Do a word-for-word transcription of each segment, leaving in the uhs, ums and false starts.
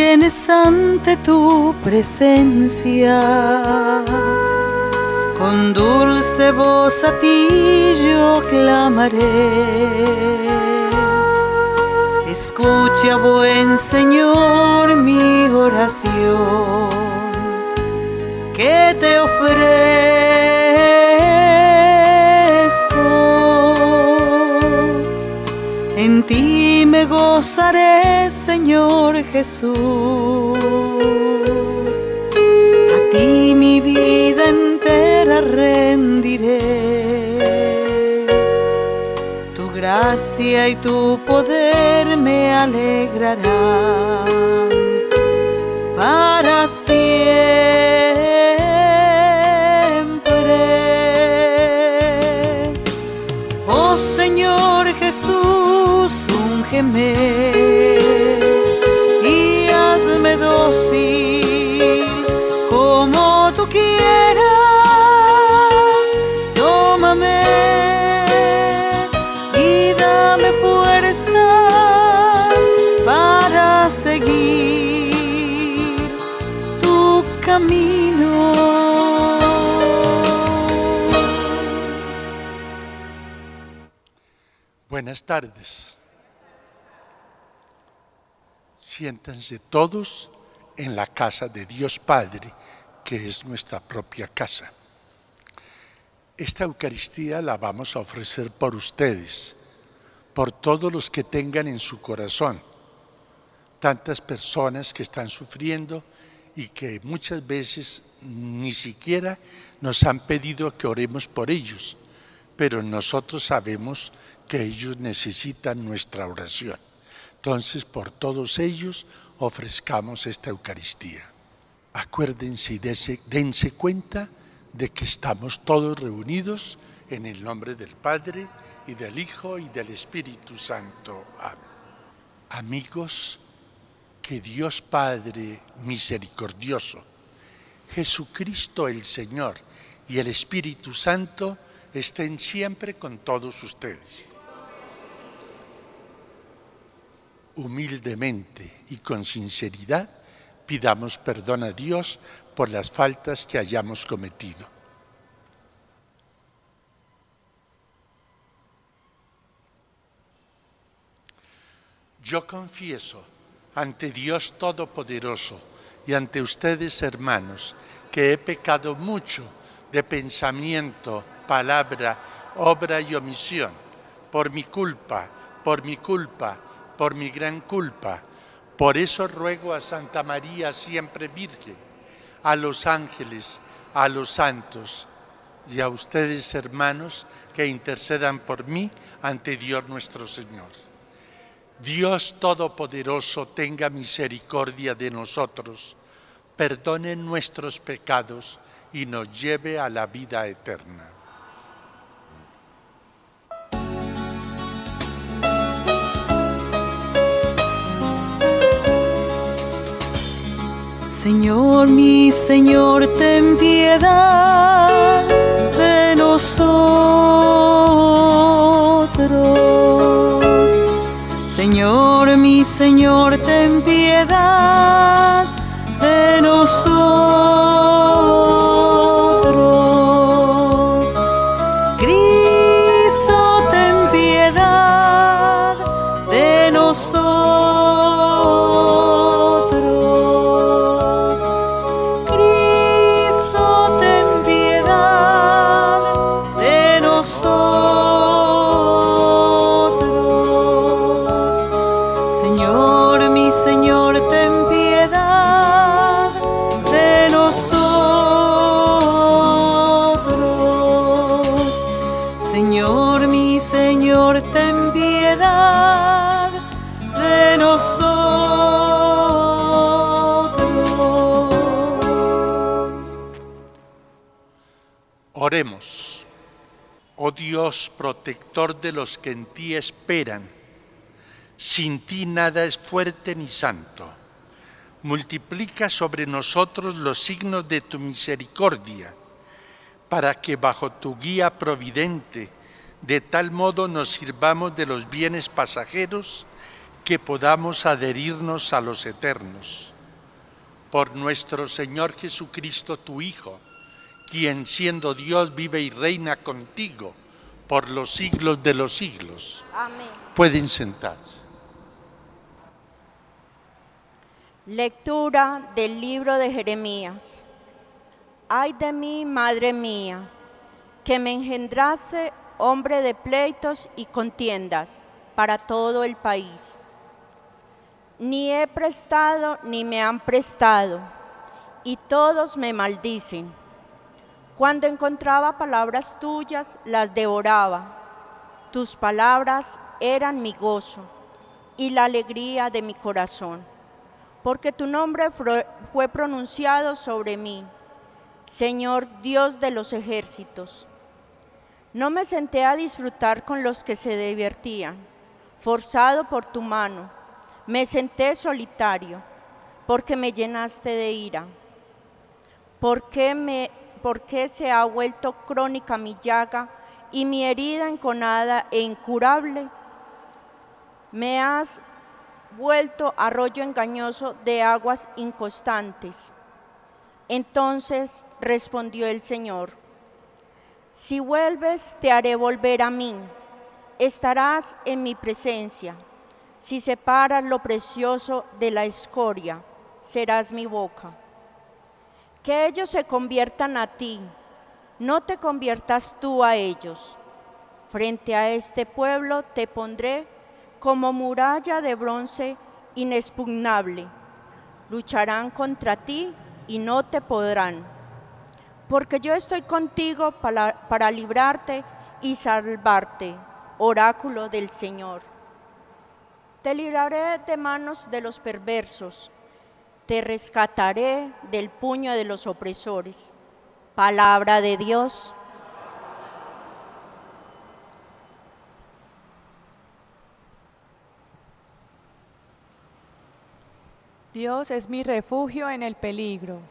vienes ante tu presencia, con dulce voz a ti yo clamaré. Escucha, buen Señor, mi oración, que te ofrezco. En ti me gozaré, Señor Jesús. A ti mi vida entera rendiré. Tu gracia y tu poder me alegrarán para siempre. Oh Señor Jesús, úngeme y hazme dócil como tú quieras. Tómame y dame fuerzas para seguir tu camino. Buenas tardes. Siéntanse todos en la casa de Dios Padre, que es nuestra propia casa. Esta Eucaristía la vamos a ofrecer por ustedes, por todos los que tengan en su corazón tantas personas que están sufriendo y que muchas veces ni siquiera nos han pedido que oremos por ellos, pero nosotros sabemos que ellos necesitan nuestra oración. Entonces, por todos ellos, ofrezcamos esta Eucaristía. Acuérdense y dense, dense cuenta de que estamos todos reunidos en el nombre del Padre, y del Hijo, y del Espíritu Santo. Amén. Amigos, que Dios Padre misericordioso, Jesucristo el Señor y el Espíritu Santo estén siempre con todos ustedes. Humildemente y con sinceridad pidamos perdón a Dios por las faltas que hayamos cometido. Yo confieso ante Dios Todopoderoso y ante ustedes, hermanos, que he pecado mucho de pensamiento, palabra, obra y omisión, por mi culpa, por mi culpa, por mi gran culpa. Por eso ruego a Santa María, siempre Virgen, a los ángeles, a los santos y a ustedes, hermanos, que intercedan por mí ante Dios nuestro Señor. Dios Todopoderoso tenga misericordia de nosotros, perdone nuestros pecados y nos lleve a la vida eterna. Señor, mi Señor, ten piedad de nosotros. Señor, mi Señor, ten piedad de nosotros. Cristo, ten piedad de nosotros. Cristo, ten piedad de nosotros. Señor, mi Señor, ten piedad de nosotros. Señor, mi Señor, ten piedad de nosotros. Oremos. Oh Dios, protector de los que en ti esperan, sin ti nada es fuerte ni santo. Multiplica sobre nosotros los signos de tu misericordia, para que bajo tu guía providente, de tal modo nos sirvamos de los bienes pasajeros que podamos adherirnos a los eternos. por nuestro Señor Jesucristo, tu Hijo, quien siendo Dios vive y reina contigo por los siglos de los siglos. Amén. Pueden sentarse. Lectura del libro de Jeremías. Ay de mí, madre mía, que me engendraste hombre de pleitos y contiendas para todo el país. Ni he prestado ni me han prestado, y todos me maldicen. Cuando encontraba palabras tuyas, las devoraba. Tus palabras eran mi gozo y la alegría de mi corazón, porque tu nombre fue pronunciado sobre mí, Señor Dios de los ejércitos. No me senté a disfrutar con los que se divertían, forzado por tu mano. Me senté solitario, porque me llenaste de ira. ¿Por qué, me, por qué se ha vuelto crónica mi llaga y mi herida enconada e incurable? Me has vuelto arroyo engañoso de aguas inconstantes. Entonces respondió el Señor: si vuelves, te haré volver a mí, estarás en mi presencia. Si separas lo precioso de la escoria, serás mi boca. Que ellos se conviertan a ti, no te conviertas tú a ellos. Frente a este pueblo te pondré como muralla de bronce inexpugnable. Lucharán contra ti y no te podrán, porque yo estoy contigo para, para librarte y salvarte, oráculo del Señor. Te libraré de manos de los perversos, te rescataré del puño de los opresores. Palabra de Dios. Dios es mi refugio en el peligro.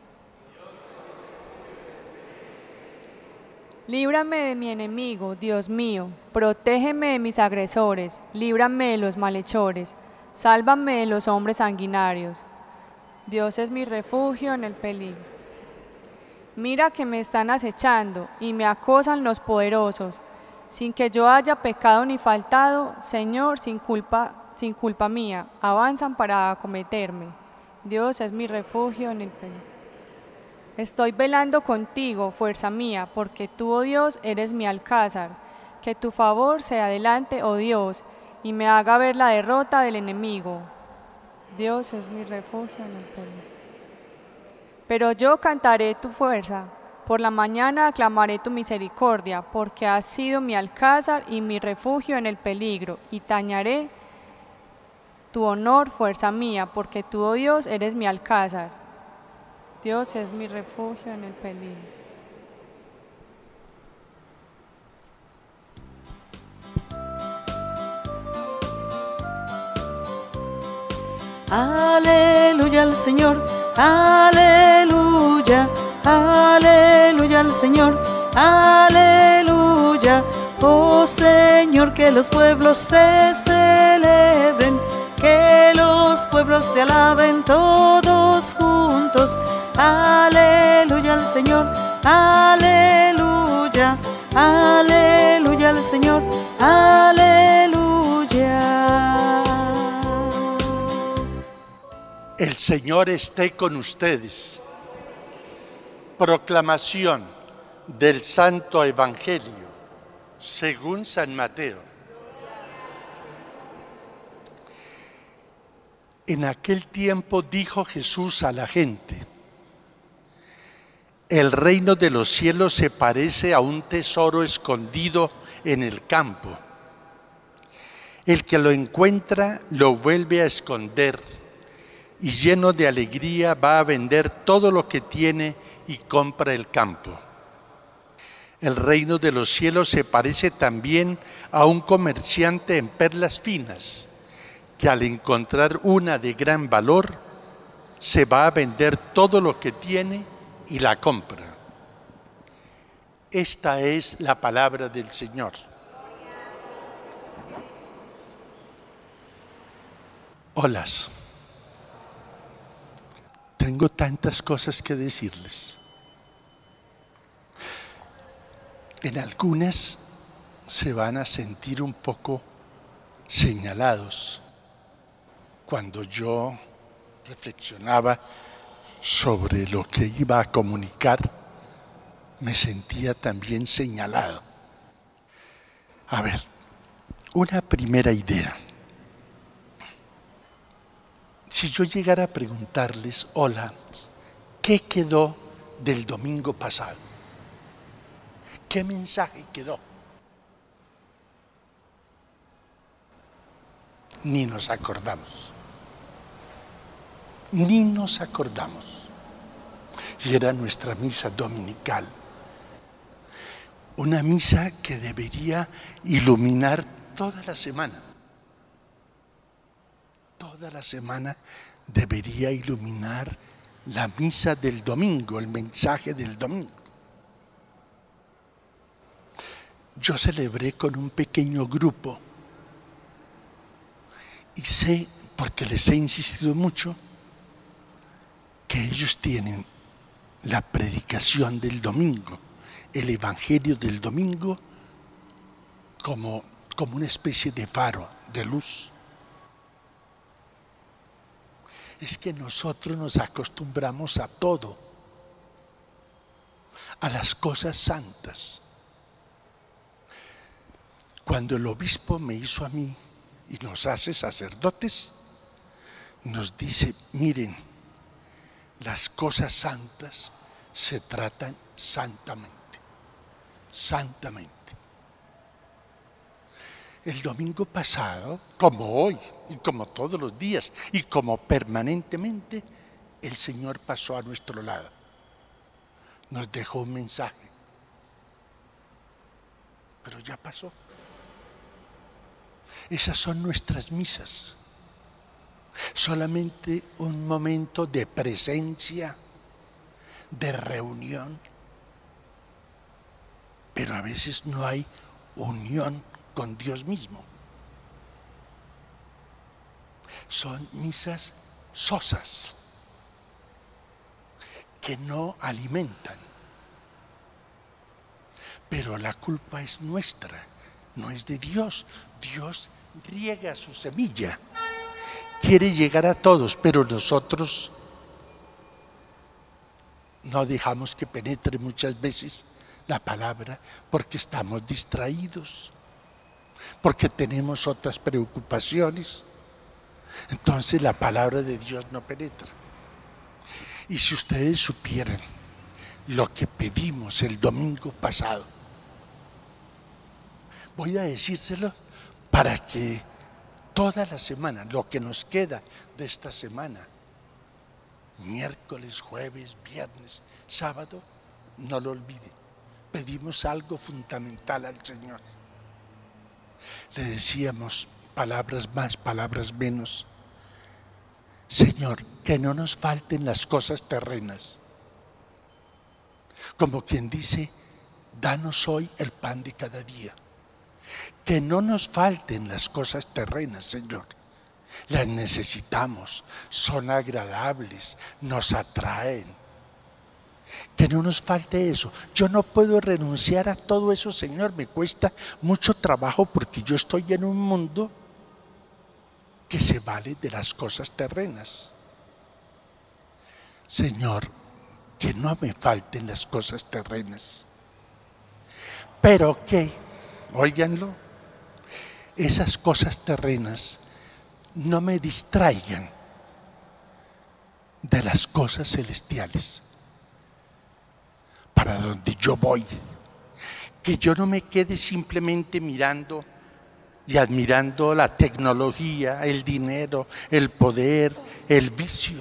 Líbrame de mi enemigo, Dios mío, protégeme de mis agresores, líbrame de los malhechores, sálvame de los hombres sanguinarios. Dios es mi refugio en el peligro. Mira que me están acechando y me acosan los poderosos, sin que yo haya pecado ni faltado, Señor, sin culpa, sin culpa mía, avanzan para acometerme. Dios es mi refugio en el peligro. Estoy velando contigo, fuerza mía, porque tú, oh Dios, eres mi alcázar. Que tu favor sea delante, oh Dios, y me haga ver la derrota del enemigo. Dios es mi refugio en el peligro. Pero yo cantaré tu fuerza, por la mañana aclamaré tu misericordia, porque has sido mi alcázar y mi refugio en el peligro, y tañaré tu honor, fuerza mía, porque tú, oh Dios, eres mi alcázar. Dios es mi refugio en el peligro. Aleluya al Señor, aleluya, aleluya al Señor, aleluya. Oh Señor, que los pueblos te celebren, que los pueblos te alaben todos juntos. Aleluya al Señor, aleluya, aleluya al Señor, aleluya. El Señor esté con ustedes. Proclamación del Santo Evangelio según San Mateo. En aquel tiempo dijo Jesús a la gente: el reino de los cielos se parece a un tesoro escondido en el campo. El que lo encuentra lo vuelve a esconder y lleno de alegría va a vender todo lo que tiene y compra el campo. El reino de los cielos se parece también a un comerciante en perlas finas, que al encontrar una de gran valor, se va a vender todo lo que tiene y la compra. Esta es la palabra del Señor. Olas. Tengo tantas cosas que decirles. En algunas se van a sentir un poco señalados. Cuando yo reflexionaba sobre lo que iba a comunicar, me sentía también señalado. A ver, una primera idea. Si yo llegara a preguntarles, hola, ¿qué quedó del domingo pasado? ¿Qué mensaje quedó? Ni nos acordamos. Ni nos acordamos. Y era nuestra misa dominical. Una misa que debería iluminar toda la semana. Toda la semana debería iluminar la misa del domingo, el mensaje del domingo. Yo celebré con un pequeño grupo y sé, porque les he insistido mucho, que ellos tienen la predicación del domingo, el evangelio del domingo, como, como una especie de faro, de luz. Es que nosotros nos acostumbramos a todo, a las cosas santas. Cuando el obispo me hizo a mí y nos hace sacerdotes, nos dice, miren, las cosas santas se tratan santamente, santamente. El domingo pasado, como hoy y como todos los días y como permanentemente, el Señor pasó a nuestro lado. Nos dejó un mensaje, pero ya pasó. Esas son nuestras misas. Solamente un momento de presencia, de reunión, pero a veces no hay unión con Dios mismo. Son misas sosas que no alimentan, pero la culpa es nuestra, no es de Dios. Dios riega su semilla, quiere llegar a todos, pero nosotros no dejamos que penetre muchas veces la palabra porque estamos distraídos, porque tenemos otras preocupaciones. Entonces la palabra de Dios no penetra. Y si ustedes supieran lo que pedimos el domingo pasado, voy a decírselo para que toda la semana, lo que nos queda de esta semana, miércoles, jueves, viernes, sábado, no lo olviden. Pedimos algo fundamental al Señor. Le decíamos palabras más, palabras menos. Señor, que no nos falten las cosas terrenas. Como quien dice, danos hoy el pan de cada día. Que no nos falten las cosas terrenas, Señor. Las necesitamos, son agradables, nos atraen. Que no nos falte eso. Yo no puedo renunciar a todo eso, Señor. Me cuesta mucho trabajo porque yo estoy en un mundo que se vale de las cosas terrenas. Señor, que no me falten las cosas terrenas. Pero que, óiganlo, esas cosas terrenas no me distraigan de las cosas celestiales para donde yo voy. Que yo no me quede simplemente mirando y admirando la tecnología, el dinero, el poder, el vicio,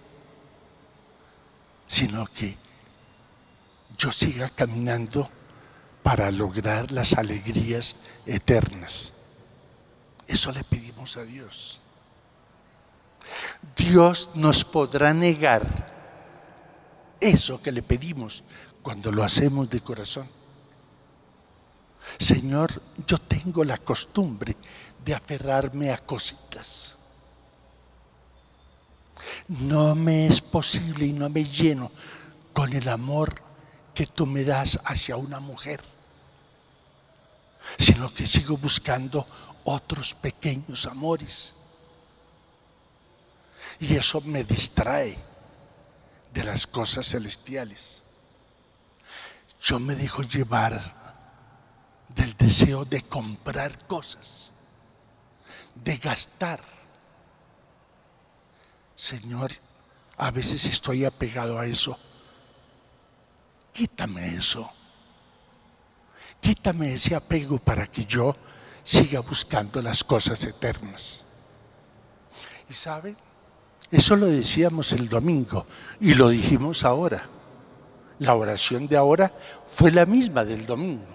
sino que yo siga caminando para lograr las alegrías eternas. Eso le pedimos a Dios. Dios nos podrá negar eso que le pedimos cuando lo hacemos de corazón. Señor, yo tengo la costumbre de aferrarme a cositas. No me es posible y no me lleno con el amor que tú me das hacia una mujer, sino que sigo buscando otros pequeños amores. Y eso me distrae de las cosas celestiales. Yo me dejo llevar del deseo de comprar cosas, de gastar. Señor, a veces estoy apegado a eso. Quítame eso. Quítame ese apego para que yo siga buscando las cosas eternas. ¿Y saben? Eso lo decíamos el domingo y lo dijimos ahora. La oración de ahora fue la misma del domingo.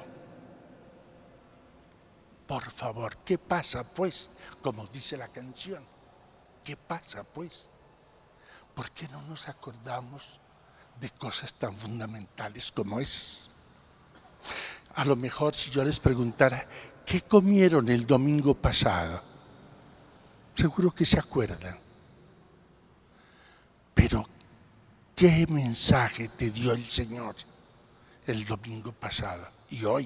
Por favor, ¿qué pasa pues? Como dice la canción, ¿qué pasa pues? ¿Por qué no nos acordamos de cosas tan fundamentales como es? A lo mejor si yo les preguntara, ¿qué comieron el domingo pasado? Seguro que se acuerdan. Pero, ¿qué mensaje te dio el Señor el domingo pasado y hoy?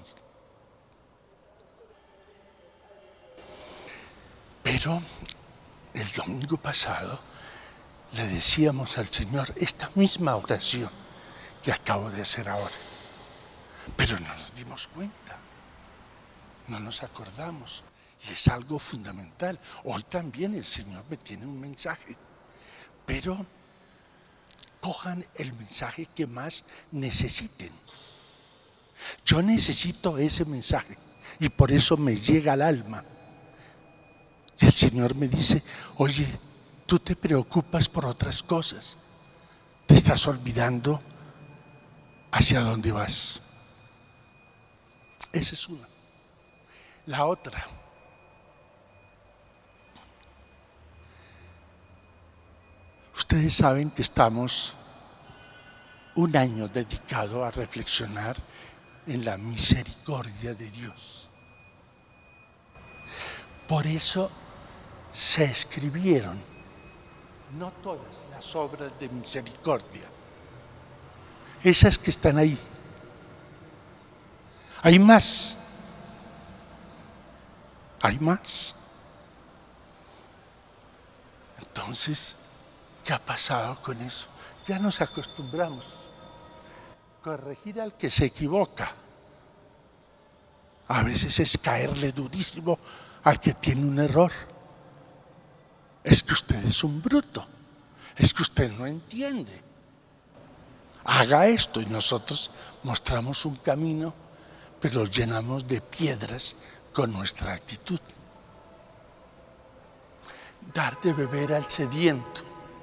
Pero el domingo pasado le decíamos al Señor esta misma oración que acabo de hacer ahora. Pero no nos dimos cuenta, no nos acordamos. Y es algo fundamental. Hoy también el Señor me tiene un mensaje. Pero cojan el mensaje que más necesiten. Yo necesito ese mensaje y por eso me llega al alma. Y el Señor me dice, oye, tú te preocupas por otras cosas. Te estás olvidando hacia dónde vas. Esa es una. La otra. Ustedes saben que estamos un año dedicado a reflexionar en la misericordia de Dios. Por eso se escribieron no todas las obras de misericordia, esas que están ahí. Hay más, hay más. Entonces, ¿qué ha pasado con eso? Ya nos acostumbramos. Corregir al que se equivoca a veces es caerle durísimo al que tiene un error. Es que usted es un bruto, es que usted no entiende. Haga esto y nosotros mostramos un camino, pero llenamos de piedras con nuestra actitud. Dar de beber al sediento.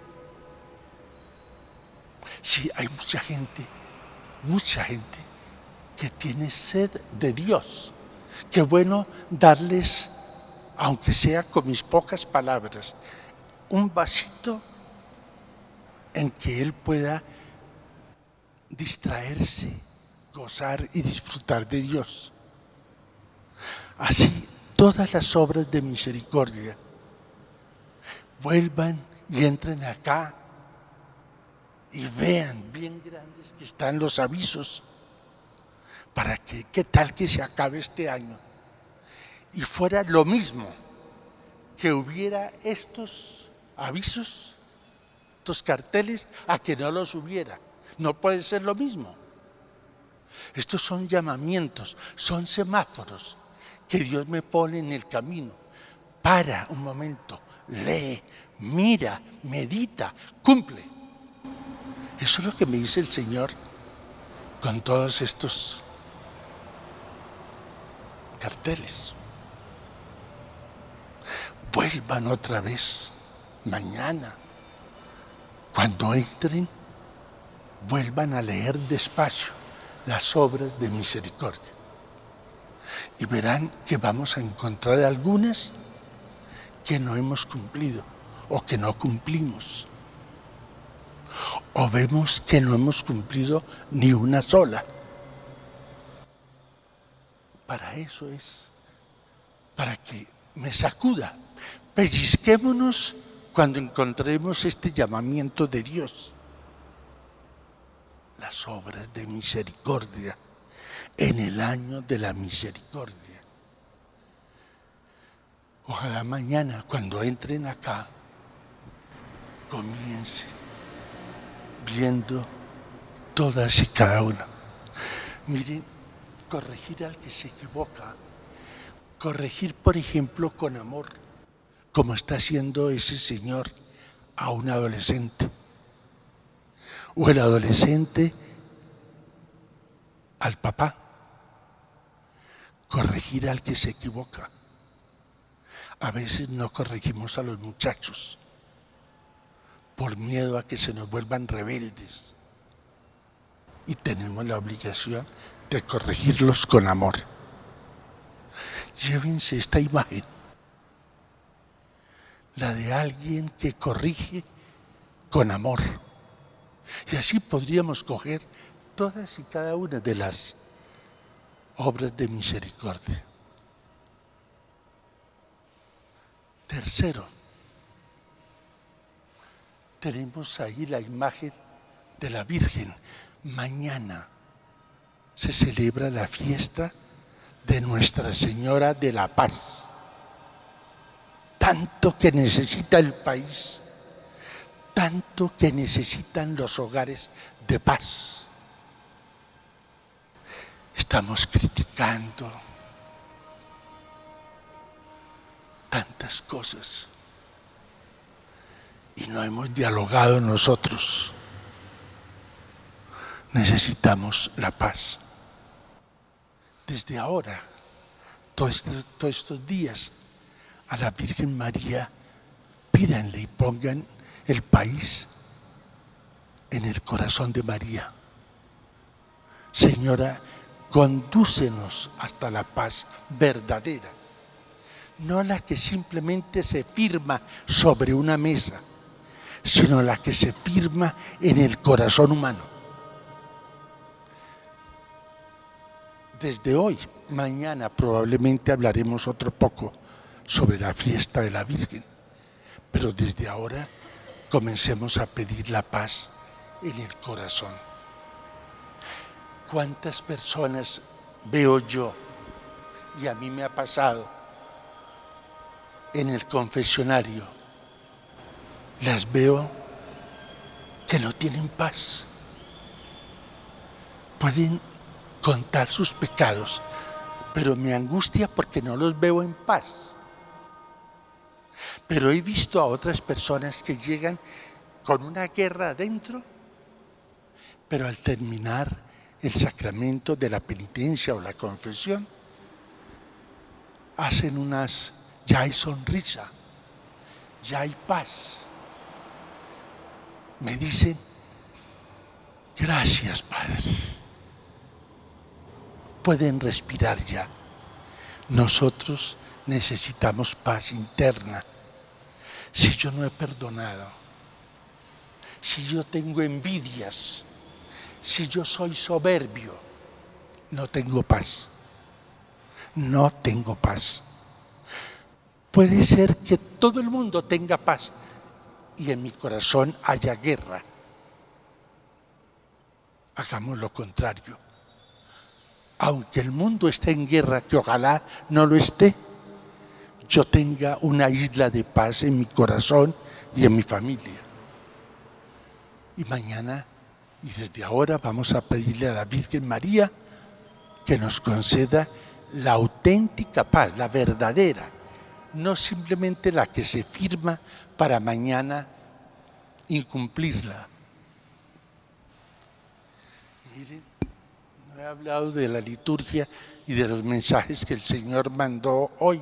Sí, hay mucha gente, mucha gente que tiene sed de Dios. Qué bueno darles, aunque sea con mis pocas palabras, un vasito en que él pueda distraerse, gozar y disfrutar de Dios. Así, todas las obras de misericordia vuelvan y entren acá y vean bien grandes que están los avisos para que, ¿qué tal que se acabe este año? Y fuera lo mismo, que hubiera estos avisos, estos carteles, a que no los hubiera. No puede ser lo mismo. Estos son llamamientos, son semáforos que Dios me pone en el camino. Para un momento, lee, mira, medita, cumple. Eso es lo que me dice el Señor con todos estos carteles. Vuelvan otra vez mañana. Cuando entren, vuelvan a leer despacio las obras de misericordia. Y verán que vamos a encontrar algunas que no hemos cumplido o que no cumplimos. O vemos que no hemos cumplido ni una sola. Para eso es, para que me sacuda. Pellizquémonos cuando encontremos este llamamiento de Dios, las obras de misericordia en el año de la misericordia. Ojalá mañana, cuando entren acá, comiencen viendo todas y cada una. Miren, corregir al que se equivoca, corregir, por ejemplo, con amor, como está haciendo ese señor a un adolescente, o el adolescente al papá, corregir al que se equivoca. A veces no corregimos a los muchachos por miedo a que se nos vuelvan rebeldes y tenemos la obligación de corregirlos con amor. Llévense esta imagen, la de alguien que corrige con amor, y así podríamos coger todas y cada una de las obras de misericordia. Tercero, tenemos ahí la imagen de la Virgen. Mañana se celebra la fiesta de Nuestra Señora de la Paz. Tanto que necesita el país, tanto que necesitan los hogares de paz. Estamos criticando tantas cosas y no hemos dialogado nosotros. Necesitamos la paz. Desde ahora, todos estos, todos estos días, a la Virgen María, pídanle y pongan el país en el corazón de María. Señora, condúcenos hasta la paz verdadera, no la que simplemente se firma sobre una mesa, sino la que se firma en el corazón humano. Desde hoy, mañana probablemente hablaremos otro poco sobre la fiesta de la Virgen, pero desde ahora comencemos a pedir la paz en el corazón. ¿Cuántas personas veo yo, y a mí me ha pasado, en el confesionario? Las veo que no tienen paz. Pueden contar sus pecados, pero me angustia porque no los veo en paz. Pero he visto a otras personas que llegan con una guerra adentro, pero al terminar el sacramento de la penitencia o la confesión, hacen unas, ya hay sonrisa, ya hay paz. Me dicen, gracias, Padre. Pueden respirar ya. Nosotros necesitamos paz interna. Si yo no he perdonado, si yo tengo envidias, si yo soy soberbio, no tengo paz. No tengo paz. Puede ser que todo el mundo tenga paz y en mi corazón haya guerra. Hagamos lo contrario. Aunque el mundo esté en guerra, que ojalá no lo esté, yo tenga una isla de paz en mi corazón y en mi familia. Y mañana y desde ahora vamos a pedirle a la Virgen María que nos conceda la auténtica paz, la verdadera, no simplemente la que se firma para mañana incumplirla. Miren, no he hablado de la liturgia y de los mensajes que el Señor mandó hoy.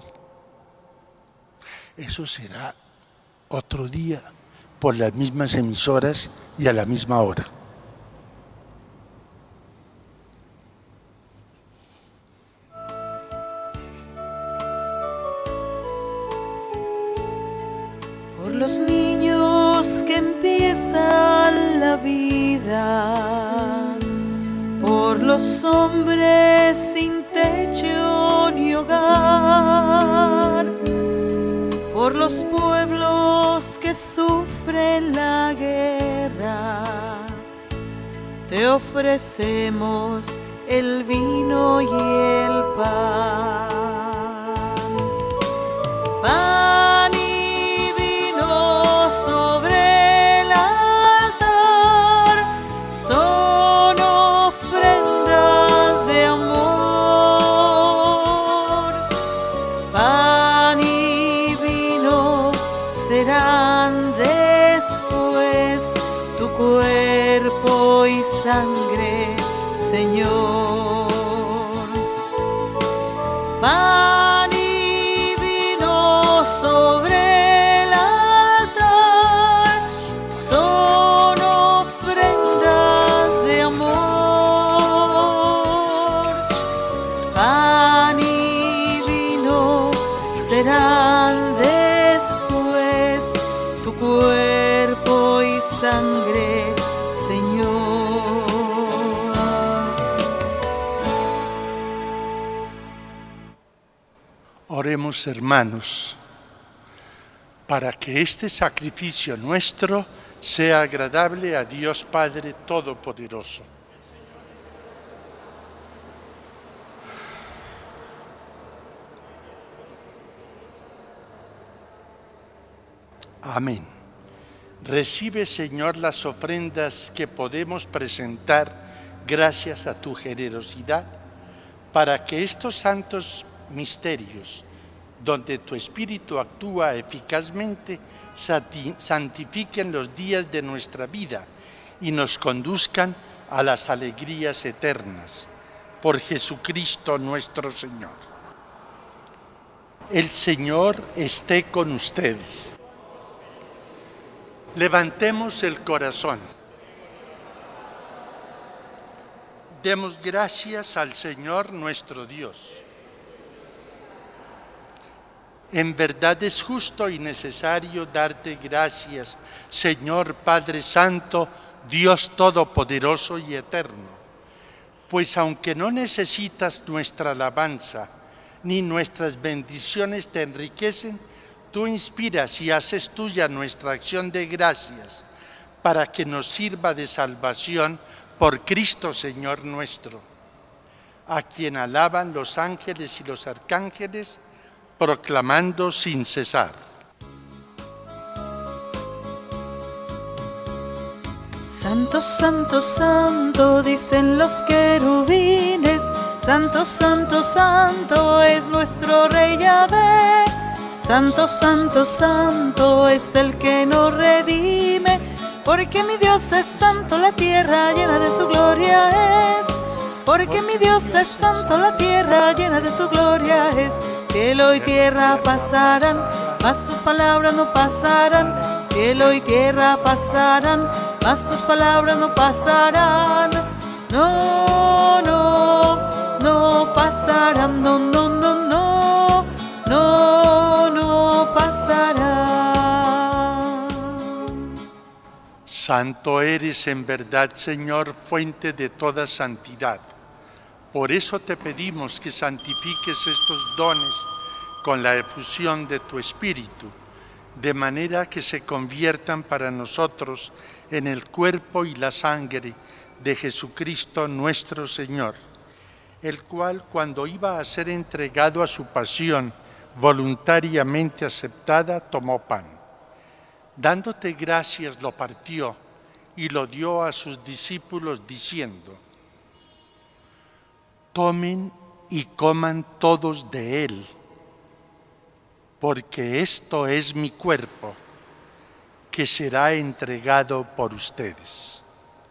Eso será otro día, por las mismas emisoras y a la misma hora. Por los niños que empiezan la vida, por los hombres sin techo ni hogar, por los pueblos que te ofrecemos el vino y el pan. Pan y vino sobre el altar son ofrendas de amor. Pan y vino serán después tu cuerpo y sangre, Señor. Pan y vino sobre el altar son ofrendas de amor. Pan y vino serán después tu cuerpo y sangre, Señor. Oremos, hermanos, para que este sacrificio nuestro sea agradable a Dios Padre Todopoderoso. Amén. Recibe, Señor, las ofrendas que podemos presentar gracias a tu generosidad, para que estos santos misterios, donde tu Espíritu actúa eficazmente, santifiquen los días de nuestra vida y nos conduzcan a las alegrías eternas. Por Jesucristo nuestro Señor. El Señor esté con ustedes. Levantemos el corazón. Demos gracias al Señor nuestro Dios. En verdad es justo y necesario darte gracias, Señor Padre Santo, Dios Todopoderoso y Eterno, pues aunque no necesitas nuestra alabanza, ni nuestras bendiciones te enriquecen, tú inspiras y haces tuya nuestra acción de gracias, para que nos sirva de salvación por Cristo Señor nuestro, a quien alaban los ángeles y los arcángeles, proclamando sin cesar. Santo, santo, santo, dicen los querubines, santo, santo, santo es nuestro Rey Yahvé. Santo, santo, santo es el que nos redime, porque mi Dios es santo, la tierra llena de su gloria es. Porque mi Dios es santo, la tierra llena de su gloria es. Cielo y tierra pasarán, mas tus palabras no pasarán. Cielo y tierra pasarán, mas tus palabras no pasarán. No, no, no pasarán, no, no, no, no, no, no pasarán. Santo eres en verdad, Señor, fuente de toda santidad. Por eso te pedimos que santifiques estos dones con la efusión de tu Espíritu, de manera que se conviertan para nosotros en el cuerpo y la sangre de Jesucristo nuestro Señor, el cual, cuando iba a ser entregado a su pasión voluntariamente aceptada, tomó pan. Dándote gracias, lo partió y lo dio a sus discípulos diciendo: tomen y coman todos de él, porque esto es mi cuerpo, que será entregado por ustedes.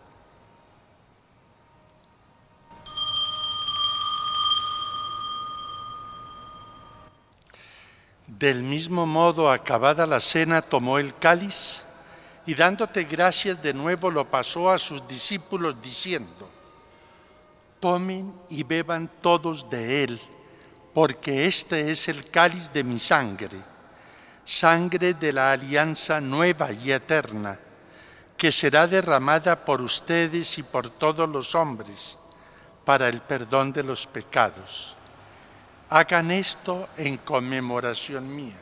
Del mismo modo, acabada la cena, tomó el cáliz y dándote gracias de nuevo lo pasó a sus discípulos diciendo: tomen y beban todos de él, porque este es el cáliz de mi sangre, sangre de la alianza nueva y eterna, que será derramada por ustedes y por todos los hombres para el perdón de los pecados. Hagan esto en conmemoración mía.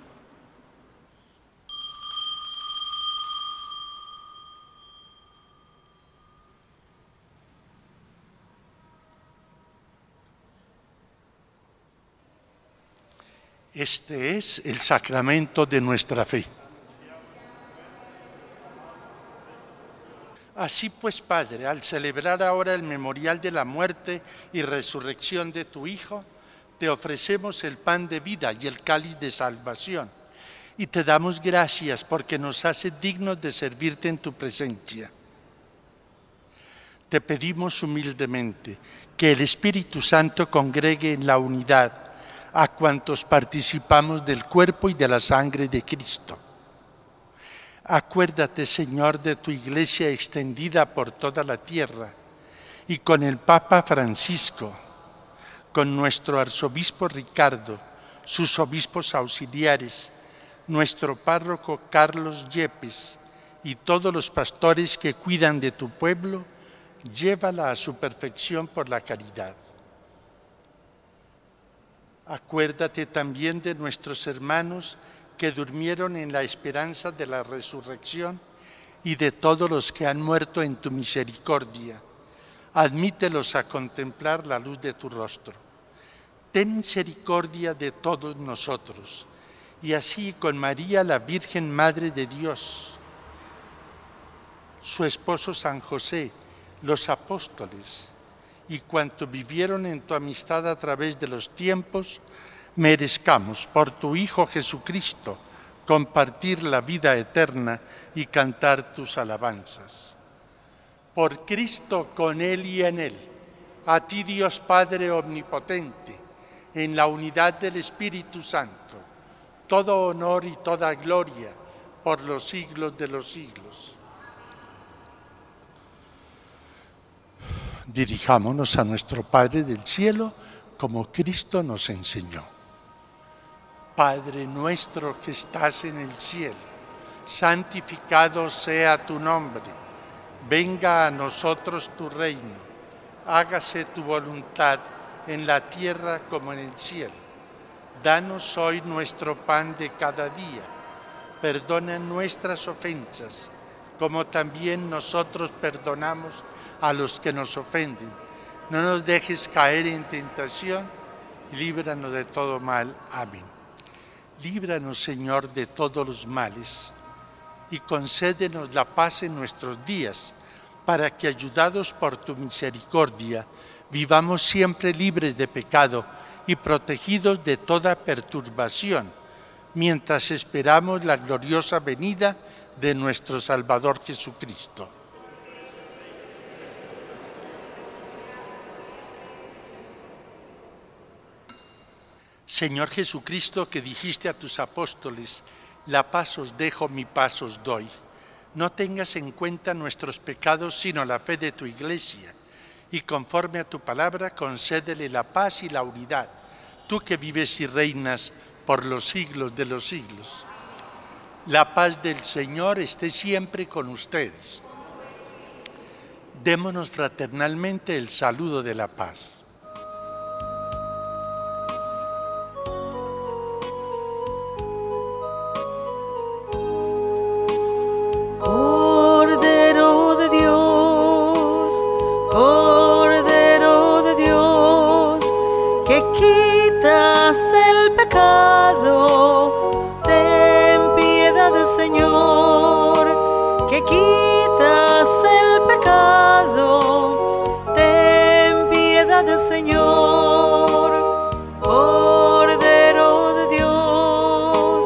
Este es el sacramento de nuestra fe. Así pues, Padre, al celebrar ahora el memorial de la muerte y resurrección de tu Hijo, te ofrecemos el pan de vida y el cáliz de salvación, y te damos gracias porque nos hace dignos de servirte en tu presencia. Te pedimos humildemente que el Espíritu Santo congregue en la unidad a cuantos participamos del cuerpo y de la sangre de Cristo. Acuérdate, Señor, de tu Iglesia extendida por toda la tierra y con el Papa Francisco, con nuestro arzobispo Ricardo, sus obispos auxiliares, nuestro párroco Carlos Yepes y todos los pastores que cuidan de tu pueblo, llévala a su perfección por la caridad. Acuérdate también de nuestros hermanos que durmieron en la esperanza de la resurrección y de todos los que han muerto en tu misericordia. Admítelos a contemplar la luz de tu rostro. Ten misericordia de todos nosotros, y así con María, la Virgen Madre de Dios, su esposo San José, los apóstoles, y cuanto vivieron en tu amistad a través de los tiempos, merezcamos por tu Hijo Jesucristo compartir la vida eterna y cantar tus alabanzas. Por Cristo, con Él y en Él, a ti Dios Padre Omnipotente, en la unidad del Espíritu Santo, todo honor y toda gloria por los siglos de los siglos. Dirijámonos a nuestro Padre del cielo como Cristo nos enseñó. Padre nuestro que estás en el cielo, santificado sea tu nombre. Venga a nosotros tu reino. Hágase tu voluntad en la tierra como en el cielo. Danos hoy nuestro pan de cada día. Perdona nuestras ofensas, como también nosotros perdonamos a los que nos ofenden. No nos dejes caer en tentación y líbranos de todo mal. Amén. Líbranos, Señor, de todos los males y concédenos la paz en nuestros días, para que, ayudados por tu misericordia, vivamos siempre libres de pecado y protegidos de toda perturbación, mientras esperamos la gloriosa venida de nuestro Salvador Jesucristo. Señor Jesucristo, que dijiste a tus apóstoles, la paz os dejo, mi paz os doy. No tengas en cuenta nuestros pecados, sino la fe de tu Iglesia, y conforme a tu palabra, concédele la paz y la unidad, tú que vives y reinas por los siglos de los siglos. La paz del Señor esté siempre con ustedes. Démonos fraternalmente el saludo de la paz. Cordero de Dios, Cordero de Dios, que quitas el pecado, ten piedad, Señor, que quitas el pecado, ten piedad, Señor. Cordero de Dios,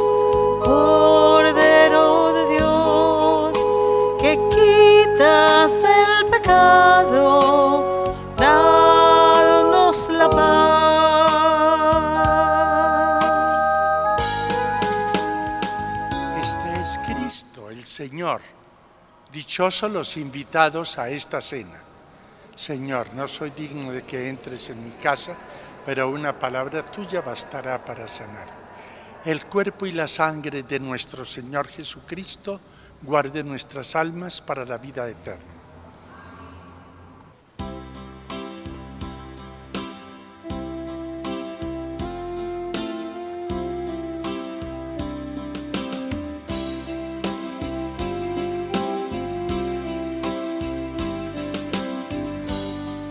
Cordero de Dios, que quitas el pecado, danos la paz. Este es Cristo, el Señor. Dichosos los invitados a esta cena. Señor, no soy digno de que entres en mi casa, pero una palabra tuya bastará para sanar. El cuerpo y la sangre de nuestro Señor Jesucristo guarde nuestras almas para la vida eterna.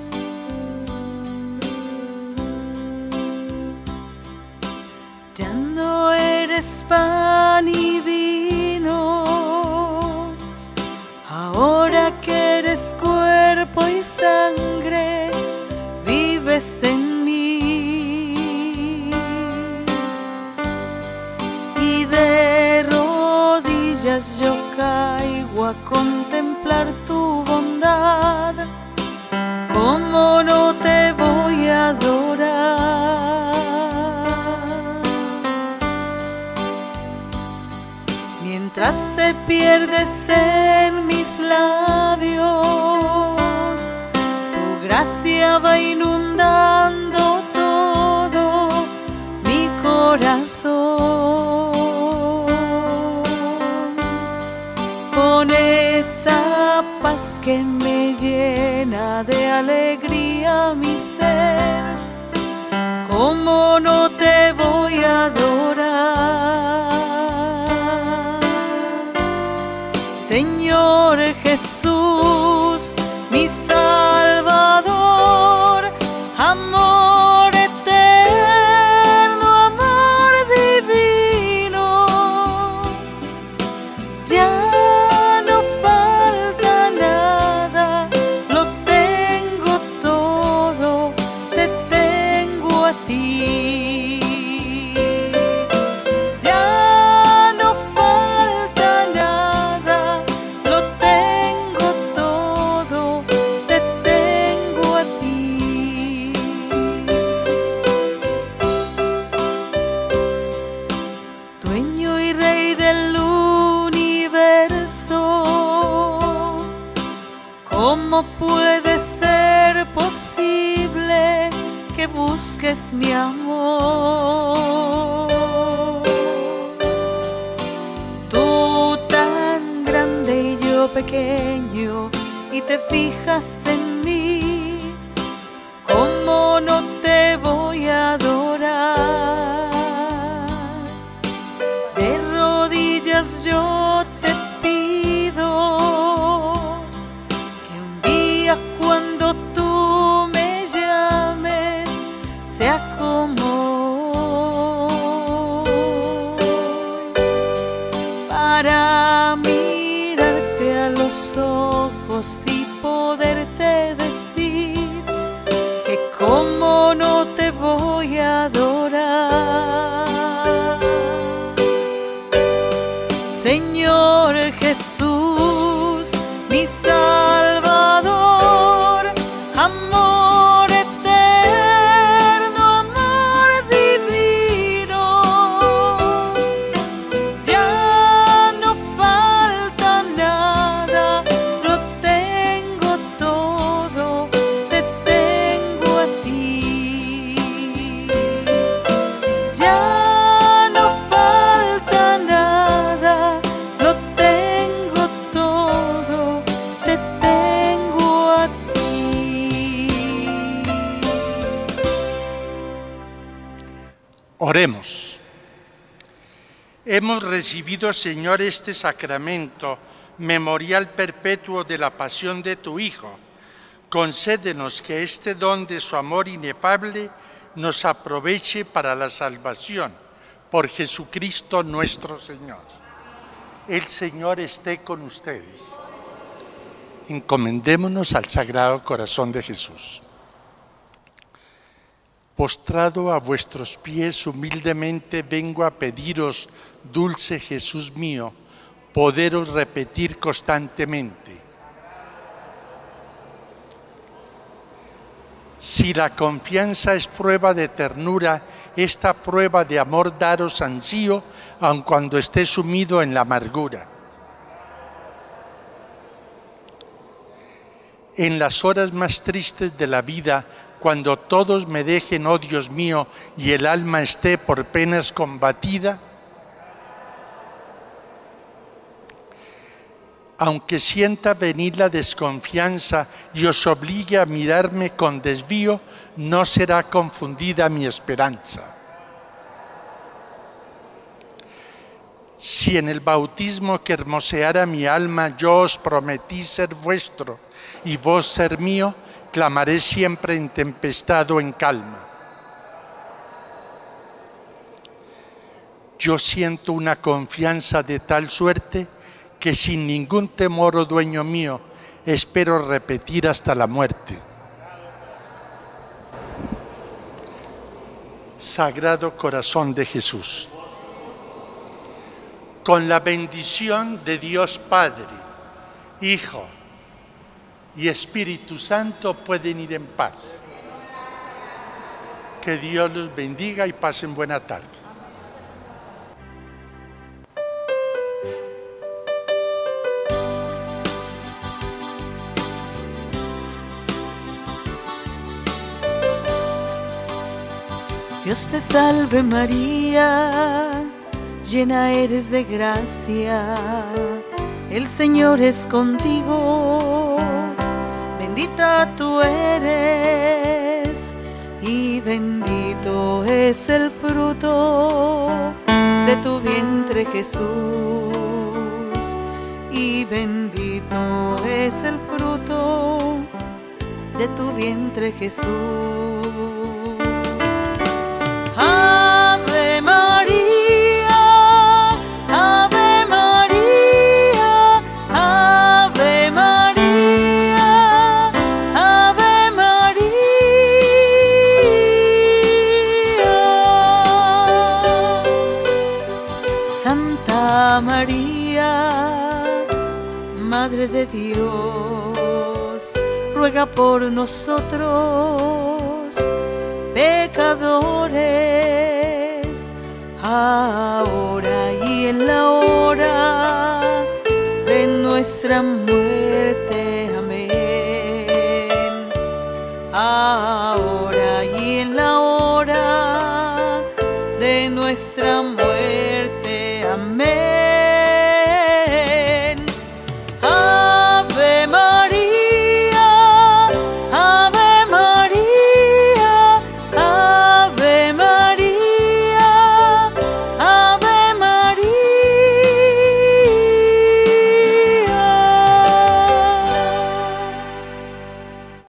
Done. mi sangre, vives en mí. Y de rodillas yo caigo a contemplar tu bondad. ¿Cómo no te voy a adorar? Mientras te pierdes en mis labios, tu gracia va inundando todo mi corazón. Con esa paz que me llena de alegría mi ser, ¿cómo no te voy a adorar? Señor Jesús, mi Salvador, amor eterno, amor divino, ya no falta nada, lo tengo todo, te tengo a ti. Ya no falta nada, lo tengo todo, te tengo a ti. Dueño y rey del universo, ¿cómo puede ser posible que busques mi amor? Tú tan grande y yo pequeño, y te fijas en mí, ¿cómo no te voy a adorar? De rodillas yo te pido que un día cuando tú me llames sea como hoy, para mirarte a los ojos y poderte decir que cómo no te voy a adorar. Señor Jesús, mi Salvador, amor eterno, amor divino, ya no falta nada, lo tengo todo, te tengo a ti. Ya no falta nada, lo tengo todo, te tengo a ti. Oremos. Hemos recibido, Señor, este sacramento, memorial perpetuo de la pasión de tu Hijo. Concédenos que este don de su amor inefable nos aproveche para la salvación. Por Jesucristo nuestro Señor. El Señor esté con ustedes. Encomendémonos al Sagrado Corazón de Jesús. Postrado a vuestros pies humildemente vengo a pediros, dulce Jesús mío, poderos repetir constantemente: si la confianza es prueba de ternura, esta prueba de amor daros ansío, aun cuando esté sumido en la amargura. En las horas más tristes de la vida, cuando todos me dejen, oh Dios mío, y el alma esté por penas combatida, aunque sienta venir la desconfianza y os obligue a mirarme con desvío, no será confundida mi esperanza. Si en el bautismo que hermoseara mi alma yo os prometí ser vuestro y vos ser mío, clamaré siempre en tempestad o en calma. Yo siento una confianza de tal suerte que sin ningún temor, oh dueño mío, espero repetir hasta la muerte. Sagrado Corazón de Jesús, con la bendición de Dios Padre, Hijo y Espíritu Santo pueden ir en paz. Que Dios los bendiga y pasen buena tarde. Dios te salve María, llena eres de gracia, el Señor es contigo, bendita tú eres y bendito es el fruto de tu vientre Jesús, y bendito es el fruto de tu vientre Jesús. Ave María, Ave María, Ave María, Ave María. Santa María, Madre de Dios, ruega por nosotros pecadores, ahora y en la hora de nuestra muerte.